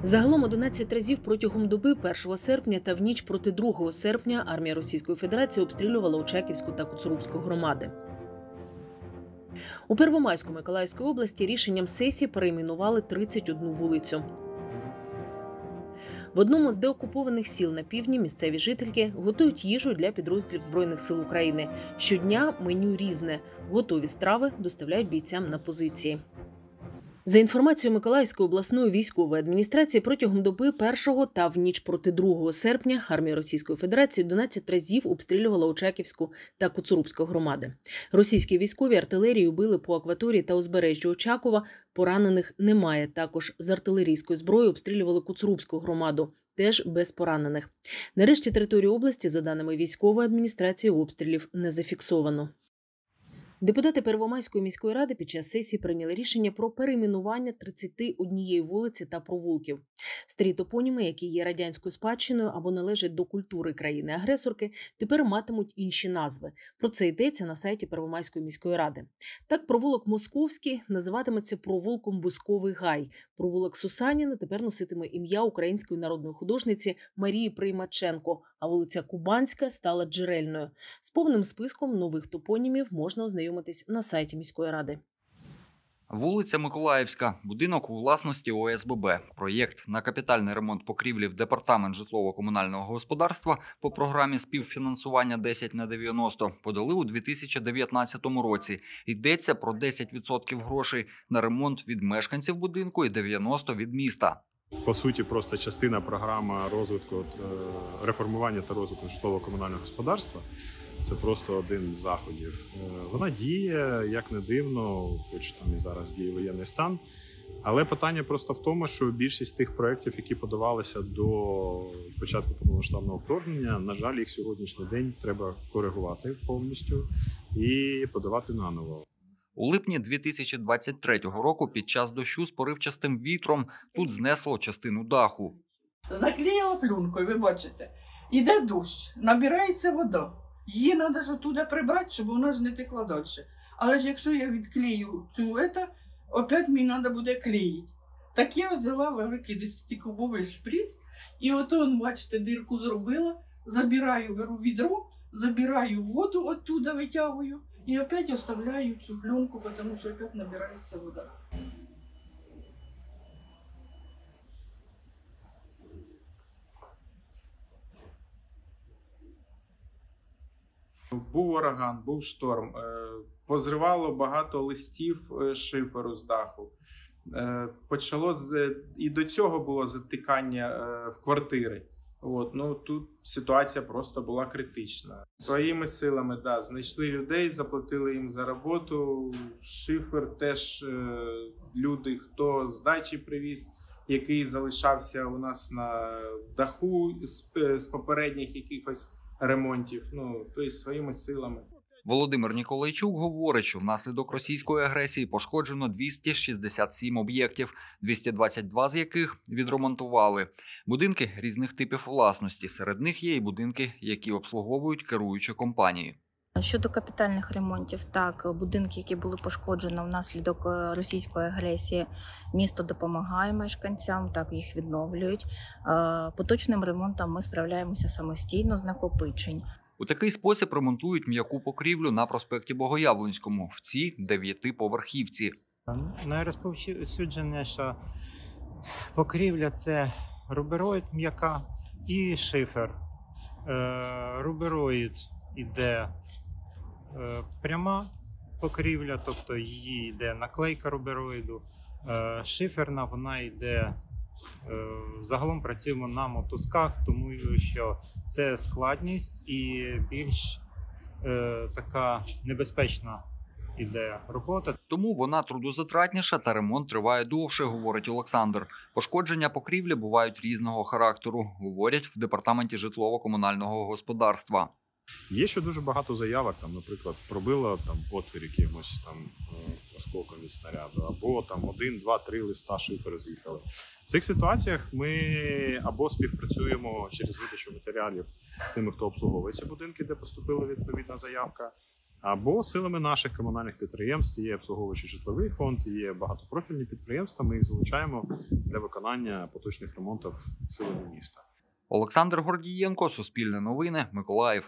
Загалом 11 разів протягом доби 1 серпня та в ніч проти 2 серпня армія Російської Федерації обстрілювала Очаківську та Коцурубську громади. У Первомайську Миколаївської області рішенням сесії перейменували 31 вулицю. В одному з деокупованих сіл на півдні місцеві жительки готують їжу для підрозділів Збройних сил України. Щодня меню різне. Готові страви доставляють бійцям на позиції. За інформацією Миколаївської обласної військової адміністрації, протягом доби 1 та в ніч проти 2 серпня армія Російської Федерації 11 разів обстрілювала Очаківську та Коцурубську громади. Російські військові артилерією били по акваторії та узбережжю Очакова. Поранених немає. Також з артилерійської зброї обстрілювали Коцурубську громаду. Теж без поранених. Нарешті територію області, за даними військової адміністрації, обстрілів не зафіксовано. Депутати Первомайської міської ради під час сесії прийняли рішення про перейменування 31 вулиці та провулків. Старі топоніми, які є радянською спадщиною або належать до культури країни-агресорки, тепер матимуть інші назви. Про це йдеться на сайті Первомайської міської ради. Так, провулок Московський називатиметься провулком Бусковий гай. Провулок Сусаніна тепер носитиме ім'я української народної художниці Марії Приймаченко, а вулиця Кубанська стала Джерельною. З повним списком нових топонімів можна ознайомитись на сайті міської ради. Вулиця Миколаївська. Будинок у власності ОСББ. Проєкт на капітальний ремонт покрівлі в Департамент житлово-комунального господарства по програмі співфінансування 10/90 подали у 2019 році. Йдеться про 10% грошей на ремонт від мешканців будинку і 90% від міста. По суті, просто частина програми розвитку, реформування та розвитку житлово-комунального господарства. Це просто один з заходів. Вона діє, як не дивно, хоч там і зараз діє воєнний стан. Але питання просто в тому, що більшість тих проєктів, які подавалися до початку повномасштабного вторгнення, на жаль, їх сьогоднішній день треба коригувати повністю і подавати наново. У липні 2023 року під час дощу з поривчастим вітром тут знесло частину даху. Заклеїла пленкою, ви бачите. Іде дощ, набирається вода. Її треба ж туди прибрати, щоб вона ж не текла далі. Але ж якщо я відклею цю, опять мені треба буде клеїти. Так я взяла великий 10-кубовий шприц, і ото, бачите, дирку зробила, забираю, беру відро, забираю воду оттуда, витягую, і опять оставляю цю пленку, тому що опять набирається вода. Був ураган, був шторм, позривало багато листів шиферу з даху. І до цього було затикання в квартири. Тут ситуація просто була критична. Своїми силами, знайшли людей, заплатили їм за роботу. Шифер теж люди, хто з дачі привіз, який залишався у нас на даху з попередніх якихось ремонтів, тобто своїми силами. Володимир Ніколайчук говорить, що внаслідок російської агресії пошкоджено 267 об'єктів, 222 з яких відремонтували. Будинки різних типів власності. Серед них є і будинки, які обслуговують керуючі компанії. Щодо капітальних ремонтів, так, будинки, які були пошкоджені внаслідок російської агресії, місто допомагає мешканцям, так, їх відновлюють. Поточним ремонтом ми справляємося самостійно з накопичень. У такий спосіб ремонтують м'яку покрівлю на проспекті Богоявленському в цій 9-поверхівці. Найрозповсюдженіша покрівля – це рубероїд м'яка і шифер. Рубероїд іде пряма покрівля, тобто її йде наклейка рубероїду. Шиферна, вона йде, загалом працюємо на мотузках, тому що це складність і більш така небезпечна іде робота. Тому вона трудозатратніша та ремонт триває довше, говорить Олександр. Пошкодження покрівлі бувають різного характеру, говорять в Департаменті житлово-комунального господарства. Є ще дуже багато заявок, наприклад, пробило отвір якимось осколком від снаряду, або 1, 2, 3 листа шиферу з'їхали. В цих ситуаціях ми або співпрацюємо через видачу матеріалів з тими, хто обслуговує ці будинки, де поступила відповідна заявка, або силами наших комунальних підприємств. Є обслуговуючий житловий фонд, є багатопрофільні підприємства, ми їх залучаємо для виконання поточних ремонтів силами міста. Олександр Гордієнко, Суспільне новини, Миколаїв.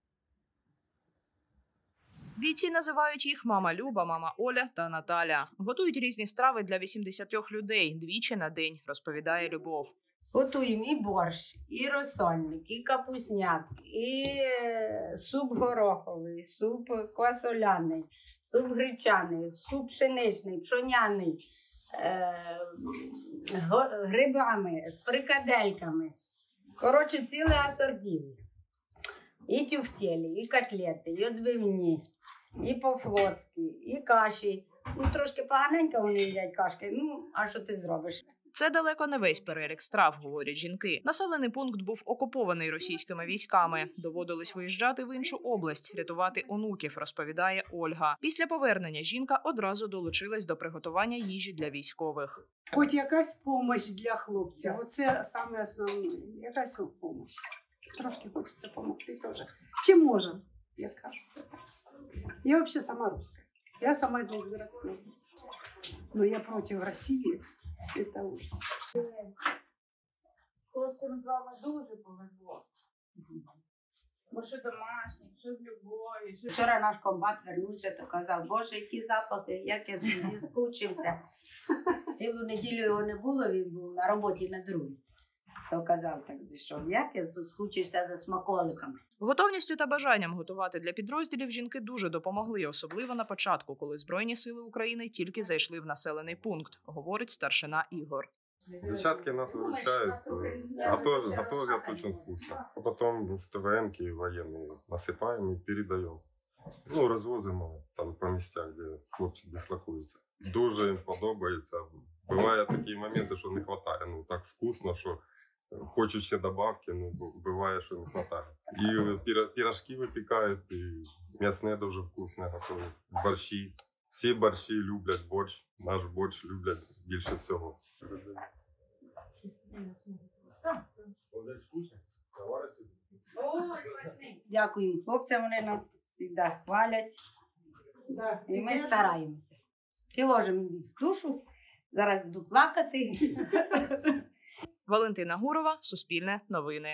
Бійці називають їх мама Люба, мама Оля та Наталя. Готують різні страви для 80 людей двічі на день, розповідає Любов. Готуємо і борщ, і розсольник, і капусняк, і суп гороховий, суп квасоляний, суп гречаний, суп пшеничний, пшоняний, грибами, з фрикадельками. Коротше, ціле асортів. І тюфтєлі, і котлети, і відбивні, і по-флотськи, і каші. Ну, трошки поганенько вони їдять кашки, ну, а що ти зробиш? Це далеко не весь перелік страв, говорять жінки. Населений пункт був окупований російськими військами. Доводилось виїжджати в іншу область, рятувати онуків, розповідає Ольга. Після повернення жінка одразу долучилась до приготування їжі для військових. Хоч якась допомога для хлопця, оце саме основне, якась допомога. Трошки хочеться допомогти теж. Чим можемо, як кажуть. Я взагалі сама русская. Я сама из Волгоградской области. Но я против России. Это ужас. Хлопцям з вами дуже повезло. Бо що домашніх, що з любові. Вчора наш комбат вернувся, то казав, Боже, які запахи, як я зіскучився. Цілу неділю його не було, він був на роботі на другій. То казав так, зійшов, як я скучився за смаколиками. Готовністю та бажанням готувати для підрозділів жінки дуже допомогли, особливо на початку, коли Збройні сили України тільки зайшли в населений пункт, говорить старшина Ігор. Девчатки нас выручают, готовят очень вкусно. А потом в ТВМ-ки военные насыпаем и передаем. Ну, розвозимо там по місцях, де хлопці дислокуються. Дуже їм подобається. Бувають такі моменти, що не вистачає. Ну, так вкусно, що хочуть ще добавки, ну, буває, що не вистачає. І пирожки випікають, і м'ясне дуже вкусне готують. Борщі. Всі борщі люблять борщ. Наш борщ люблять більше всього. Дякуємо хлопцям, вони нас завжди хвалять. І ми стараємося. І ложимо їх в душу. Зараз буду плакати. Валентина Гурова, Суспільне новини.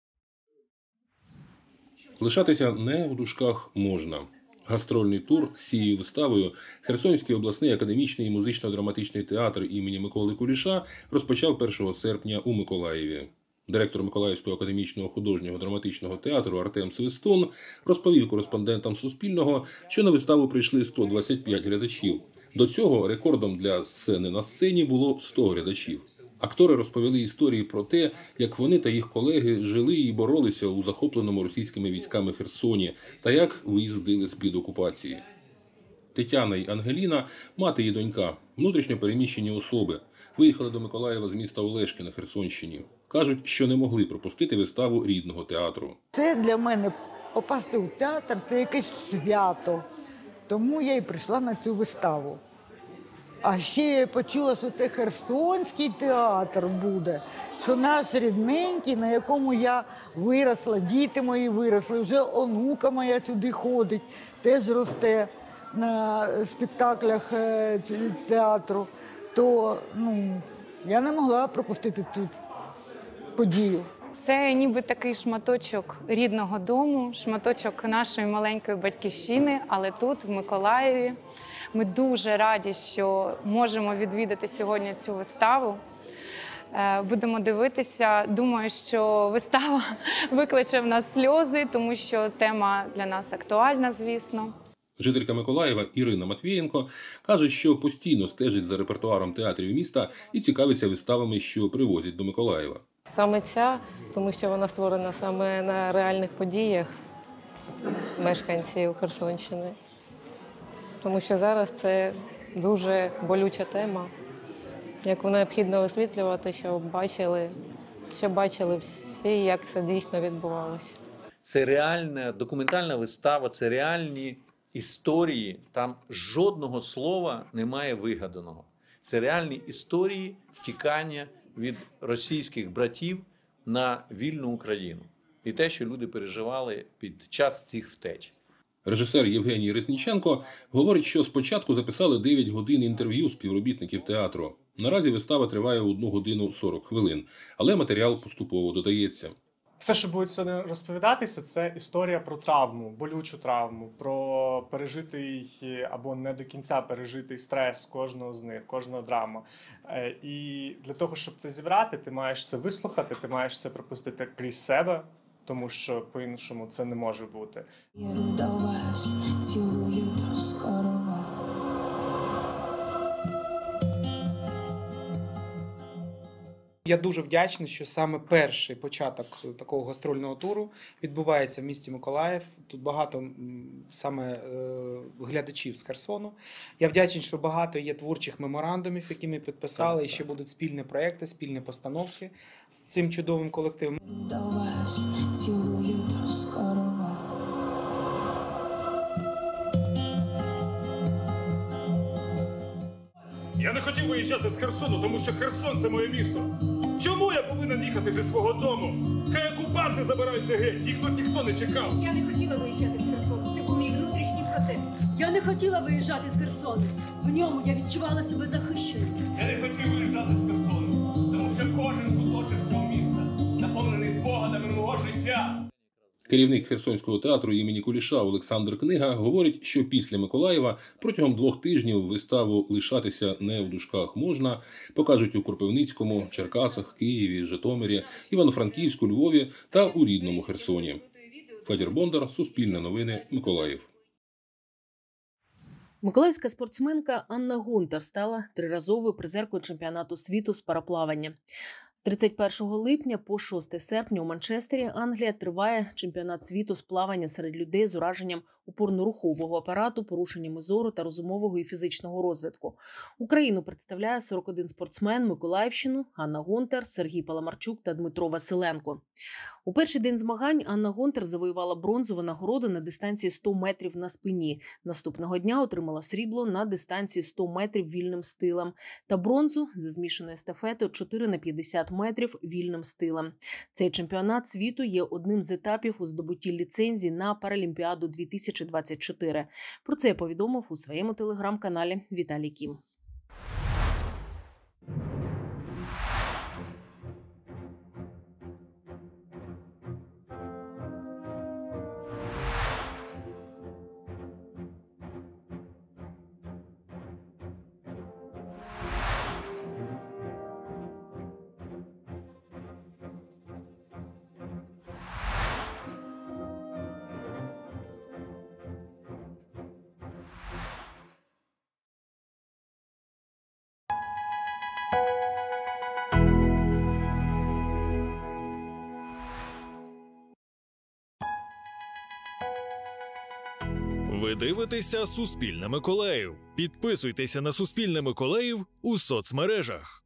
Лишатися не у дужках можна. Гастрольний тур з цією виставою Херсонський обласний академічний і музично-драматичний театр імені Миколи Куліша розпочав 1 серпня у Миколаєві. Директор Миколаївського академічного художнього драматичного театру Артем Свистун розповів кореспондентам Суспільного, що на виставу прийшли 125 глядачів. До цього рекордом для сцени на сцені було 100 глядачів. Актори розповіли історії про те, як вони та їх колеги жили і боролися у захопленому російськими військами Херсоні та як виїздили з-під окупації. Тетяна й Ангеліна, мати і донька, внутрішньо переміщені особи, виїхали до Миколаєва з міста Олешки на Херсонщині. Кажуть, що не могли пропустити виставу рідного театру. Це для мене попасти у театр – це якесь свято. Тому я і прийшла на цю виставу. А ще я почула, що це Херсонський театр буде, що наш рідненький, на якому я виросла, діти мої виросли, вже онука моя сюди ходить, теж росте на спектаклях театру. То я не могла пропустити цю подію. Це ніби такий шматочок рідного дому, шматочок нашої маленької батьківщини, але тут, в Миколаєві. Ми дуже раді, що можемо відвідати сьогодні цю виставу. Будемо дивитися. Думаю, що вистава викличе в нас сльози, тому що тема для нас актуальна, звісно. Жителька Миколаєва Ірина Матвієнко каже, що постійно стежить за репертуаром театрів міста і цікавиться виставами, що привозять до Миколаєва. Саме ця, тому що вона створена саме на реальних подіях мешканців Херсонщини. Тому що зараз це дуже болюча тема, яку необхідно освітлювати, щоб бачили всі, як це дійсно відбувалося. Це реальна документальна вистава, це реальні історії, там жодного слова немає вигаданого. Це реальні історії втікання від російських братів на вільну Україну. І те, що люди переживали під час цих втеч. Режисер Євгеній Резніченко говорить, що спочатку записали 9 годин інтерв'ю співробітників театру. Наразі вистава триває 1 годину 40 хвилин, але матеріал поступово додається. Все, що буде сьогодні розповідатися, це історія про травму, болючу травму, про пережитий або не до кінця пережитий стрес кожного з них, кожного драма. І для того, щоб це зібрати, ти маєш це вислухати, ти маєш це пропустити крізь себе, тому що по-іншому це не може бути. Я дуже вдячний, що саме перший початок такого гастрольного туру відбувається в місті Миколаїв. Тут багато саме глядачів з Херсону. Я вдячний, що багато є творчих меморандумів, які ми підписали, і ще будуть спільні проекти, спільні постановки з цим чудовим колективом. Я не хотів виїжджати з Херсону, тому що Херсон – це моє місто. Чому я повинен їхати зі свого дому? Хай окупанти забираються геть, їх тут ніхто не чекав. Я не хотіла виїжджати з Херсону, це був мій внутрішній протест. Я не хотіла виїжджати з Херсону, в ньому я відчувала себе захищеною. Я не хотів виїжджати з Херсону, тому що кожен куточок цього міста наповнений спогадами мого життя. Керівник Херсонського театру імені Куліша Олександр Книга говорить, що після Миколаєва протягом 2 тижнів виставу «Лишатися не в дужках можна» покажуть у Кропивницькому, Черкасах, Києві, Житомирі, Івано-Франківську, Львові та у рідному Херсоні. Федір Бондар, Суспільне новини, Миколаїв. Миколаївська спортсменка Анна Гунтар стала 3-разовою призеркою чемпіонату світу з параплавання. З 31 липня по 6 серпня у Манчестері, Англія, триває чемпіонат світу з плавання серед людей з ураженням опорно-рухового апарату, порушеннями зору та розумового і фізичного розвитку. Україну представляє 41 спортсмен, Миколаївщину – Анна Гунтар, Сергій Паламарчук та Дмитро Василенко. У перший день змагань Анна Гунтар завоювала бронзову нагороду на дистанції 100 метрів на спині. Наступного дня отримала срібло на дистанції 100 метрів вільним стилем та бронзу за змішаною естафетою 4 на 50 метрів вільним стилем. Цей чемпіонат світу є одним з етапів у здобутті ліцензії на Паралімпіаду 2024. Про це повідомив у своєму телеграм-каналі Віталій Кім. Ви дивитеся «Суспільне Миколаїв». Підписуйтеся на «Суспільне Миколаїв» у соцмережах.